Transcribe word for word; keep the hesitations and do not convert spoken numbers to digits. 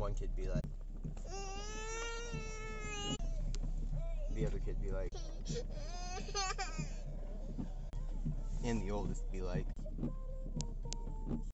one kid be like, the other kid be like, and the oldest be like.